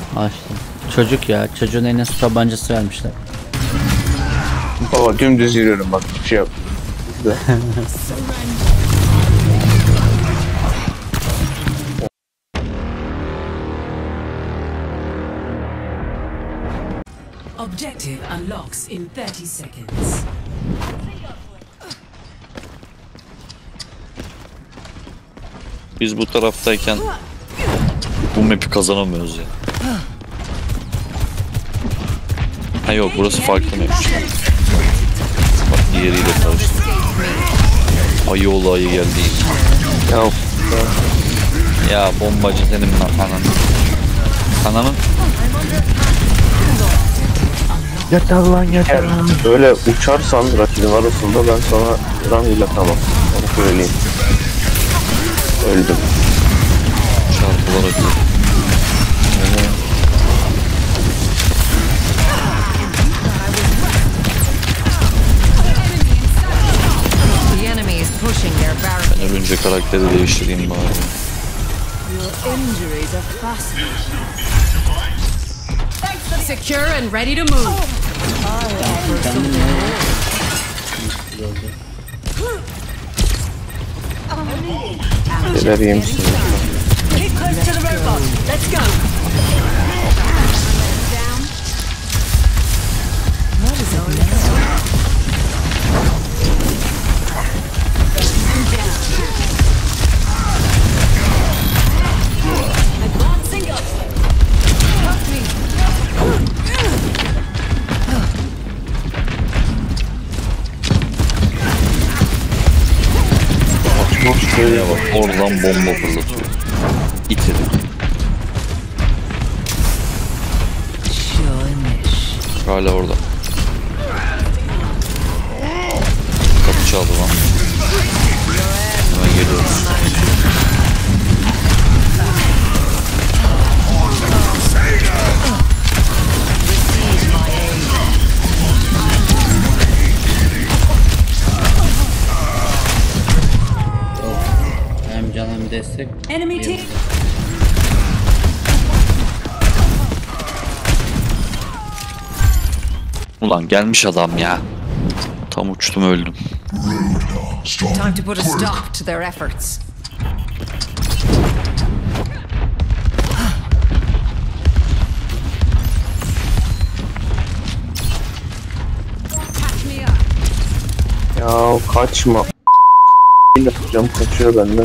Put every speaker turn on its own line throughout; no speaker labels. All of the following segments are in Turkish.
Açtım. Çocuk ya. Çocuğun eline su tabancası vermişler.
Baba dümdüz yürüyorum bak. Bir şey yap.
Objective unlocks in 30 seconds.
Biz bu taraftayken bu map'i kazanamıyoruz ya. Ha yok, burası farklı map. Bak diğeriyle karıştı. Ayı olayı geldi. Ya bombacı senin ananı. Ananın.
Yeter lan yeter lan. Böyle uçarsan rakibin arasında ben sana run atamam. Onu söyleyeyim. Öldüm.
Şarkılar akıyor. Ben önce karakteri değiştireyim bari.
Secure and ready to move.
Neler yemişsin?
Keep close to the robot. Let's go.
Şuraya bak, oradan bomba fırlatıyor. İtiri. Hala orada. Kapı çaldı lan. Hemen geliyoruz.
Hem canım destek.
Enemy team.
Ulan gelmiş adam ya. Tam uçtum öldüm.
Time to put a stop to their efforts.
Ya kaçma. Cam kaçıyor benden.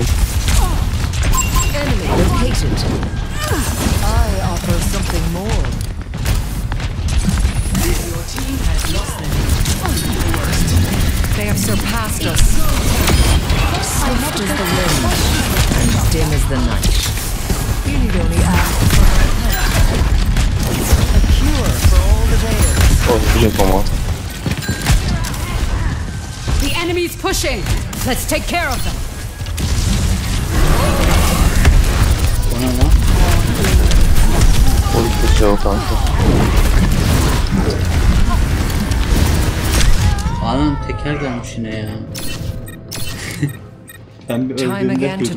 Enemy located. I offer something more. Your team has lost them. They have surpassed us. Swift as the wind, dim as the night. You need only ask for my help. A cure for all the days.
Olacak ama.
The enemy's pushing. Let's take care of them.
O ne lan?
Polis kaçıyor kanka.
Anam teker gelmiş yine ya. Ben bir öldüğümde duydum.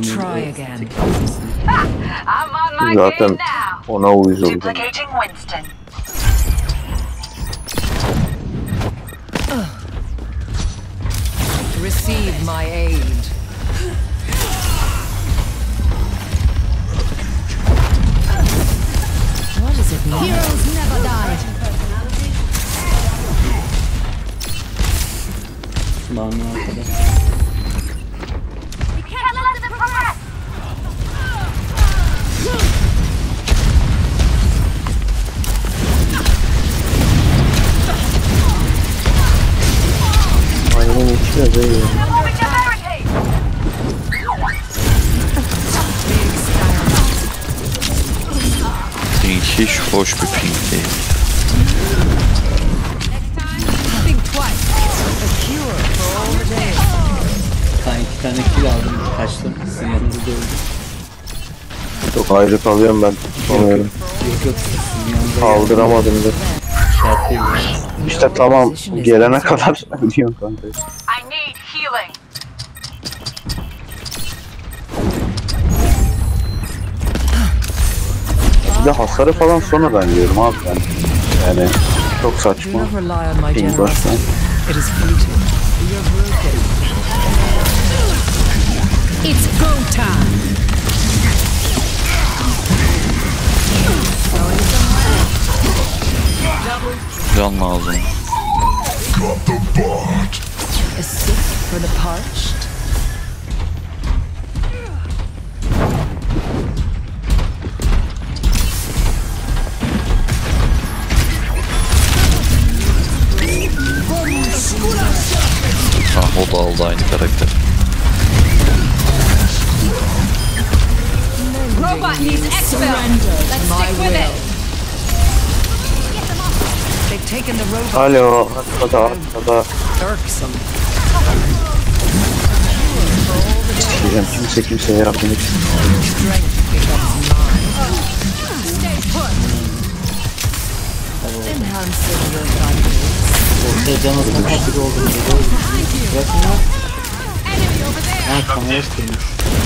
Zaten ona uyuz oldu.
Receive my aid. What is it now? Heroes never die.
Bana arkada.
Aynen içine böyle.
Hiç hoş bir ping değil.
Think twice. A cure for all the days.
Ben 2 tane kill aldım. Kaçtım. Sizin yanınızda öldüm.
Çok ayrı kalıyorum ben. Tutamıyorum.
Yok sizin yanınızda
Kaldıramadım da.
şartıyım.
İşte tamam gelene kadar diyorum kanka.
I need healing.
de hasarı falan sonradan yiyorum abi ben. Yani çok
Do
saçma.
not rely on my
Ping
generosity.
baştan.
It is fleeting. We are broken. It's go time.
Can lazım.
A sip for the parched.
Ah, o da aldı aynı karakter.
Robot needs exfil. Let's stick with it.
They've taken the robot.
Alo, arkada.
Irksome.
Diyeceğim kimseye yardım etmiyor.
Strength becomes mine. Enhancing your vitals.
Ortaya can atmak hazır oldum. Bırakın ya. Ha kamera kırmış.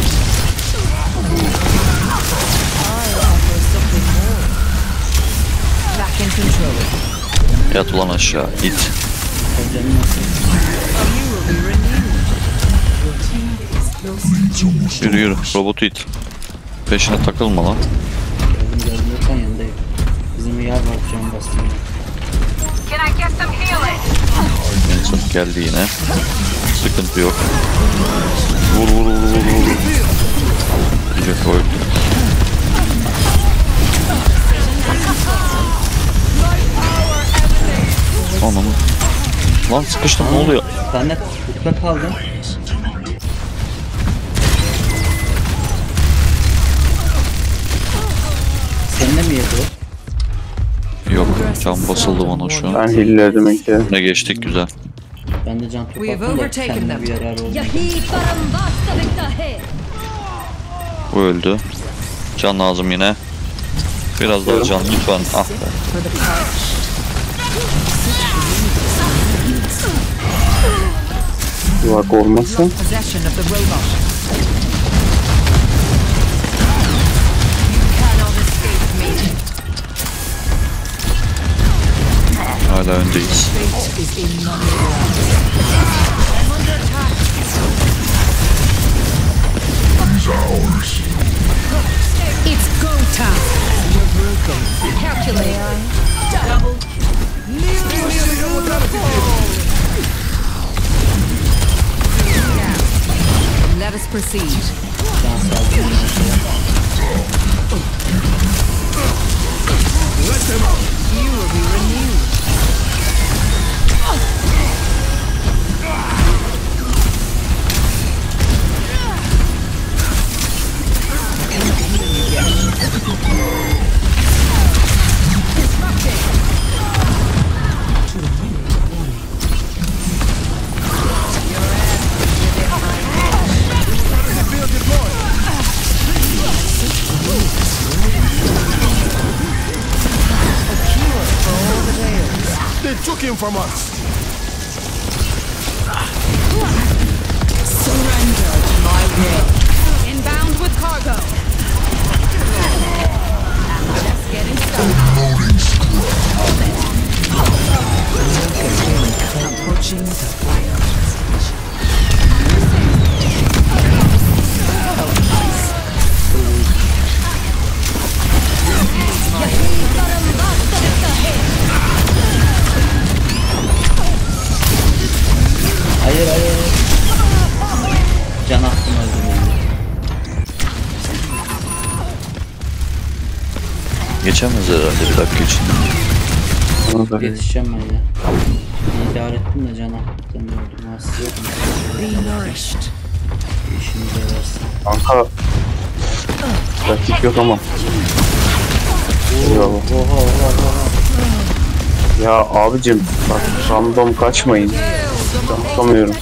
Back in control.
Yat ulan aşağı. İt.
Canım nasıl?
Yürü yürü. Robotu it. Peşine takılma lan.
Geldim yanındayım. Bizim bir yer var can bastım.
Can I get some healing?
Vincent geldi yine. Sıkıntı yok. Vur. Diyecek koy. Anam. Lan sıkıştım, ne oluyor?
Ben de tutma kaldım. Seninle mi yedi o?
Yok, can basıldı bana şu an.
Ben hilledim ilk.
Ne geçtik, güzel.
Ben de can
We have
toplattım da
overtaken
kendime
them.
bir yarar oldu.
Bu öldü. Can lazım yine. Biraz daha can lütfen. Ah be.
For the parched.
Bak olmazsa.
Possession of the robot. You cannot escape me.
Hala öndeyiz.
Fate is in my hands. It's go time. You're broken. Calculate. Double. Let us proceed.
Can sağlık.
You will be renewed.
They took him from us.
Surrender to my will.
Inbound with cargo. Just getting started.
Approaching the fire.
Hayır. Can attım öldüm.
Geçemez herhalde bir dakika içinde.
Ona da
Yetişeceğim ben ya. İdare ettim de can attım öldüm. Nasıl yok mu?
Be nourished.
İşimize yararsa.
kanka. Rakip yok ama. Eyvallah.
Oha.
Ya abicim bak random kaçmayın. Ben tutamıyorum.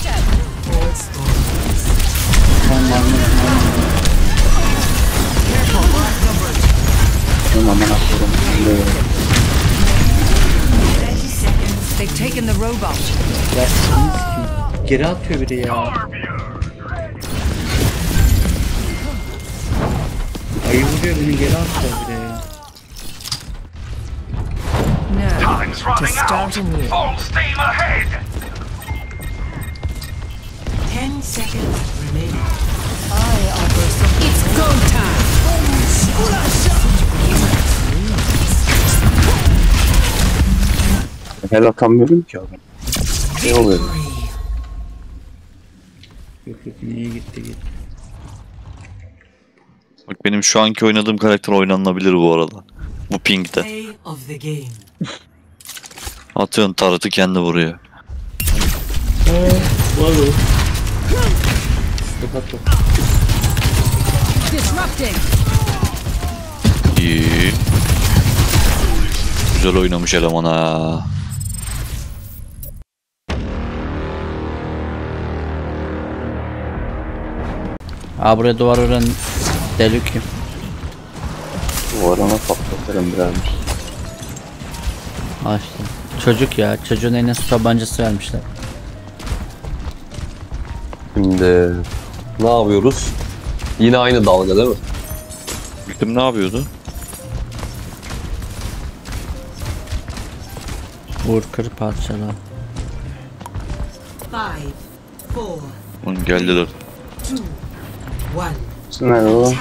Aman akılım.
They've taken the robot.
Ya kim? Geri atıyor biri ya. Ayı vuruyor beni geri atıyor biri ya.
to start anew.
Full steam ahead!
10 seconds remaining. I offer some. It's go time!
Hel atamıyorum ki abi. Ne oluyor?
Yok niye gitti.
Bak benim şu anki oynadığım karakter oynanabilir bu arada. Bu pingde.
Play of the game.
Atıyorsun taratı kendi vuruyor.
Var o. Kapat bak.
Disrupting.
İyi. Güzel oynamış eleman ha.
Buraya duvar ören deli kim?
Duvarına patlatırım birazcık.
İşte. Çocuk ya. Çocuğun eline su tabancası vermişler.
Şimdi ne yapıyoruz? Yine aynı dalga değil mi?
Kim ne yapıyordu?
Vur kır parçala.
5, 4,
Oğlum geldiler.
2, 1.
Nerede o?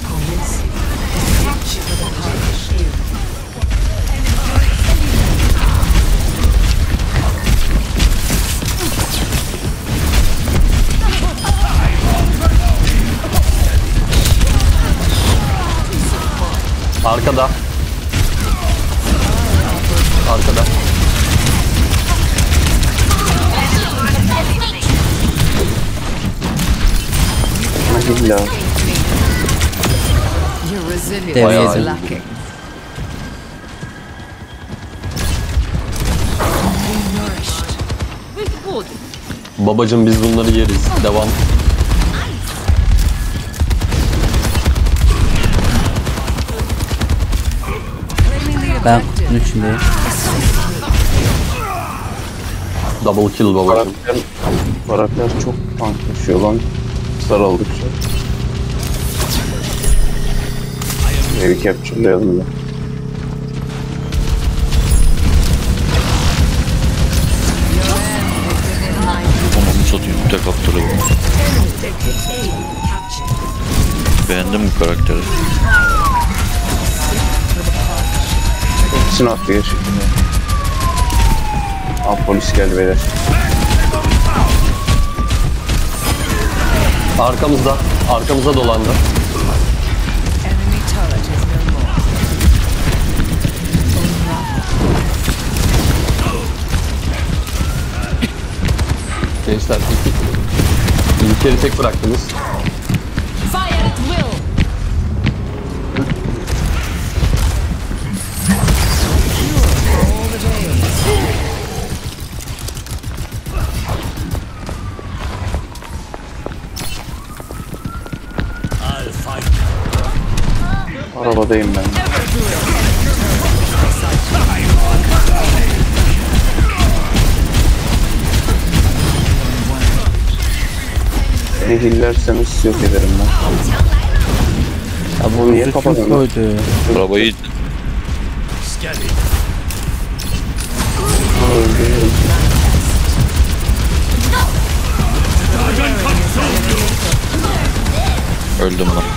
Arkada. Arkada.
Mahilla.
Your resilience
Deviyedim.
is lacking.
With wood.
Babacım biz bunları yeriz. Devam.
Ben kutunun içindeyim.
Double kill babacım.
Karakter çok tanklaşıyor lan. Sarıldıkça. Evi capture'layalım da.
Onu satayım tek aptalı bu. Beğendim bu karakteri.
Hepsini attı gerçekten. Polis geldi beyler.
Arkamızda. Arkamıza dolandı.
Enemy turret is no more.
Gençler İlkleri tek bıraktınız.
Fire at will.
Arabadayım ben. Beni hillerseniz yok ederim ben.
Ya bu
Niye
kim
kapadın?
koydu?
Arabayı
Öldürüyorum.
öldüm lan.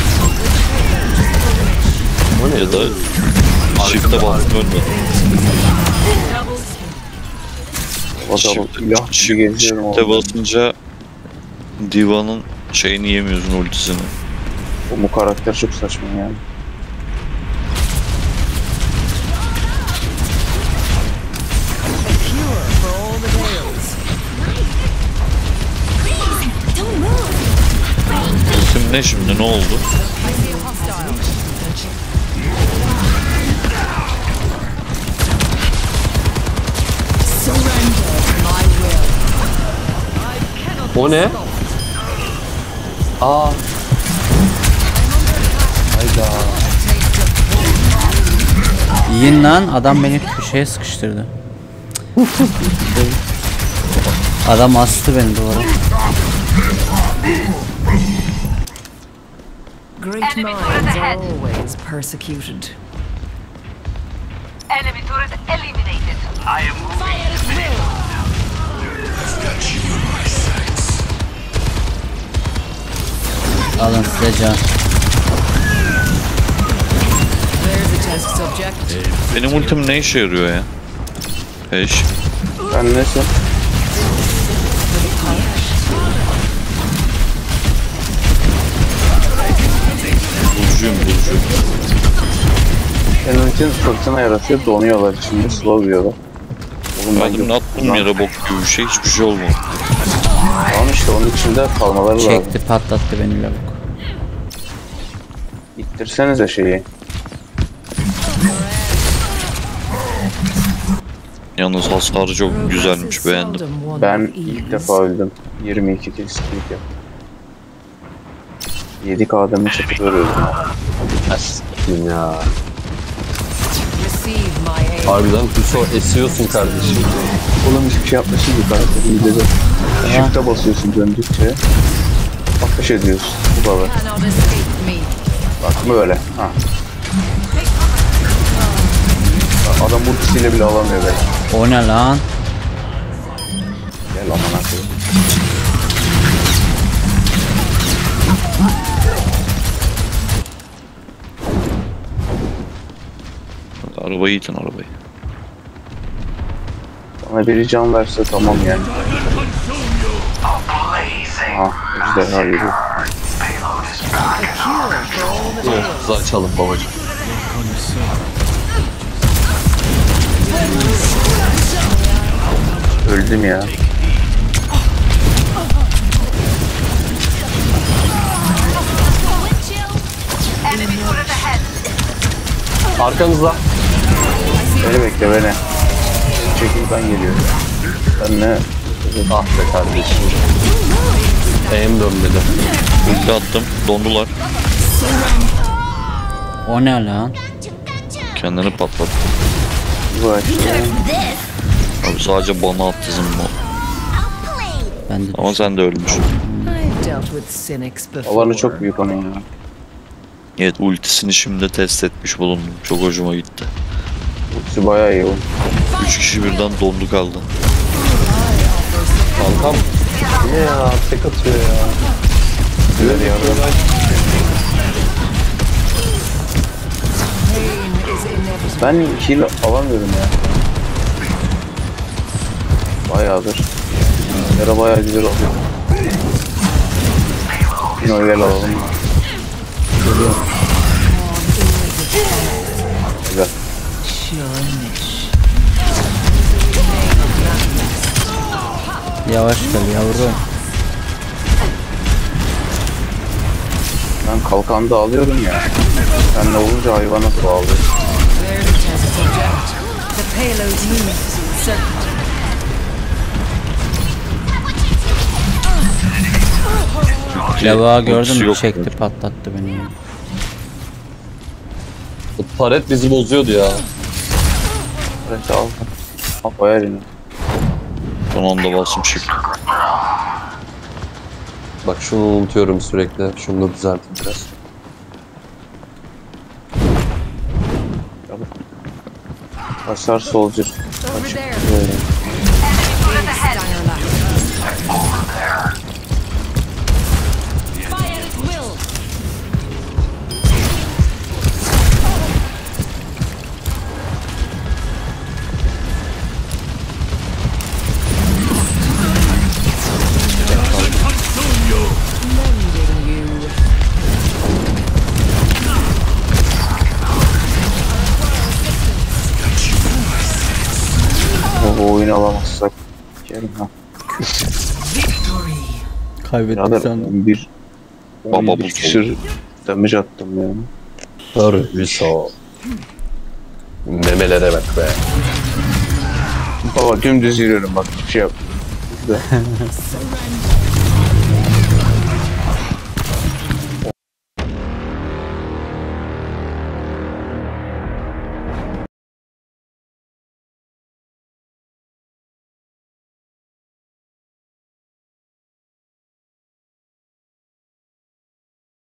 Ya da shift'e bastım ölmedim.
Adamı ilah gibi geziyorum
Shift'e
orada.
basınca Diva'nın şeyini yemiyorsun, ultisini.
Bu karakter çok saçma yani.
Ultim ne şimdi, ne oldu?
O ne? Aa. Hayda.
Yiyin lan, adam beni köşeye sıkıştırdı. Adam astı beni duvara.
Great minds are always persecuted.
Enemy turret eliminated. I am moving. Fire at will.
Alın size can.
There's the test subject.
Benim ultim ne işe yarıyor ya? Eş.
Ben neyse.
Burcuyum.
Benim için fırtına yaratıyor, donuyorlar içinde, slow diyorlar. Oğlum
Ben ne attım yere bok gibi bir şey, hiçbir şey olmuyor.
Tamam işte onun içinde kalmaları lazım.
Çekti patlattı beni lavuk.
İttirsenize şeyi.
Yalnız hasarı çok güzelmiş, beğendim.
Ben ilk defa öldüm. 22 kill streak yaptım. 7K adamı çekip öldüm.
S**tim ya.
Receive my aid.
Harbiden Hüso esiyorsun kardeşim.
Oğlum hiçbir şey yapmışsın ki kanka. İyi dedi. Shift'e basıyorsun döndükçe. Ateş ediyorsun. Bu kadar.
Cannot escape me.
Bak böyle. Ha. Adam ultisiyle bile alamıyor beni.
O ne lan?
Gel aman akıllı.
Arabayı itin arabayı.
Bana biri can verse tamam yani. Aha, ejderha geliyor.
Hızlı açalım babacım.
Öldüm ya.
Enemy turret ahead.
Arkanızda.
Beni bekle beni. Çekil ben geliyorum. Ben ne?
Ah be kardeşim. Eğim dönmedi.
Ulti attım, dondular.
O ne lan?
Kendini patlattı.
Bu açtı.
Abi sadece bana attı zımba.
Ben de
Ama sen de ölmüşsün.
I've dealt with cynics before.
Alanı çok büyük onun ya.
Evet, ultisini şimdi test etmiş bulundum. Çok hoşuma gitti.
Ultisi bayağı iyi oğlum.
3 kişi birden dondu kaldı.
Kankam. Ne ya? Tek atıyor ya.
Güzel yardım. Ben kill alamıyorum ya. Bayağıdır. Yara bayağı güzel oluyor. Yine o gel alalım. Güzel.
yavaş gel yavrum.
Ben kalkan da alıyorum ya. Sen ne olunca hayvana bağlıyor.
There's the test subject. The payload moves. Certain.
Lavuğa gördün mü?
Yok.
Çekti patlattı beni.
Bu paret bizi bozuyordu ya.
Evet al. Al koyar yine.
Son anda basım shift.
Bak şunu unutuyorum sürekli. Şunu da düzelteyim biraz.
Başar soldier.
Over there.
Böyle.
Turret ahead. Fire at will.
O oyunu alamazsak. Kerim ha.
Kaybettik
Birader
sandım.
bir
Baba
11
bu
küsür damage attım yani.
Hüso. Memelere bak be.
Baba dümdüz yürüyorum bak bir şey yap. Güzel.